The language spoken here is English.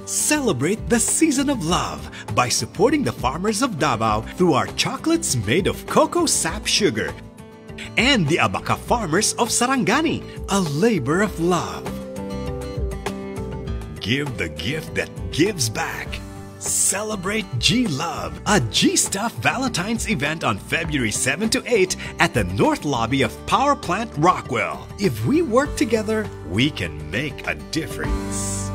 Celebrate the season of love by supporting the farmers of Davao through our chocolates made of cocoa sap sugar and the Abaca farmers of Sarangani, a labor of love. Give the gift that gives back. Celebrate G-Love, a Gstiff Valentine's event on February 7 to 8 at the North Lobby of Power Plant Rockwell. If we work together, we can make a difference.